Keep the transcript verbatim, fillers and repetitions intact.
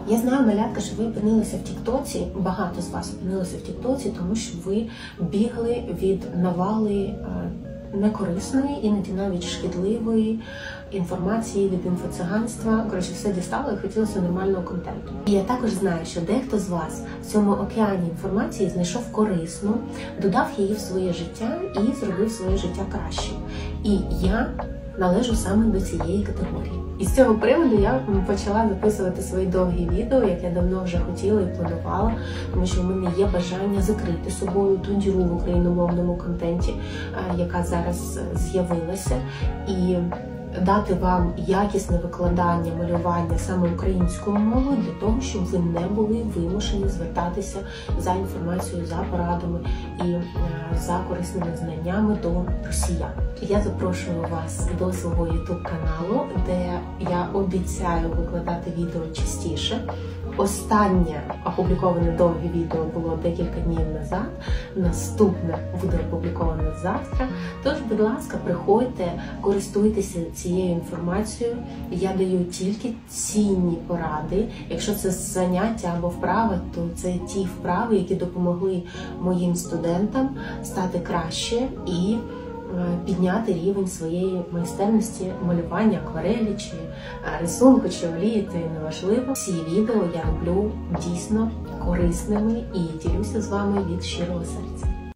Я знаю, малятка, що ви опинилися в тіктоці, багато з вас опинилися в тіктоці, тому що ви бігли від навали некорисної, іноді навіть шкідливої інформації, від інфоциганства. Коротше, все дістало і хотілося нормального контенту. І я також знаю, що дехто з вас в цьому океані інформації знайшов корисну, додав її в своє життя і зробив своє життя кращим. І я належу саме до цієї категорії. І з цього приводу я почала записувати свої довгі відео, як я давно вже хотіла і планувала, тому що в мене є бажання закрити собою ту діру в україномовному контенті, яка зараз з'явилася, і дати вам якісне викладання, малювання саме українською мовою для того, щоб ви не були вимушені звертатися за інформацією, за порадами і за корисними знаннями до росіян. Я запрошую вас до свого ютуб каналу, де я обіцяю викладати відео частіше. Останнє опубліковане довге відео було декілька днів назад, наступне буде опубліковане завтра. Тож, будь ласка, приходьте, користуйтеся цією інформацією. Я даю тільки цінні поради. Якщо це заняття або вправи, то це ті вправи, які допомогли моїм студентам стати краще і підняти рівень своєї майстерності, малювання, акварелі, чи рисунку, чи олії, це неважливо. Всі відео я роблю дійсно корисними і ділюся з вами від щирого серця.